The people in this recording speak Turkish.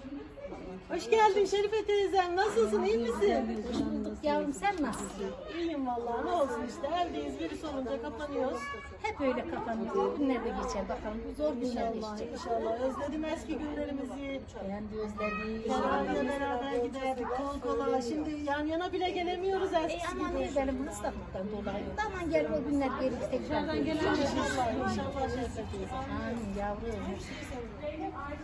Hoş geldin Şerife teyzem. Nasılsın? İyi misin? Hoş bulduk yavrum, sen nasılsın? İyiyim vallahi. Ne olsun işte. Evdeyiz. Virüs olunca kapanıyoruz. Hep öyle kapanıyor. Bu günler de geçer bakalım. Bu zor günler İnşallah, geçecek. inşallah. Özledim eski günlerimizi. Ben de özledim. Beraber beraber giderdik. Kol kola. Şimdi yan yana bile gelemiyoruz eskisi Aman gibi. ne benim hastalıktan dolayı. Aman gel o günler geri tekrar. İnşallah, inşallah Şerife teyzem. Amin yavrum.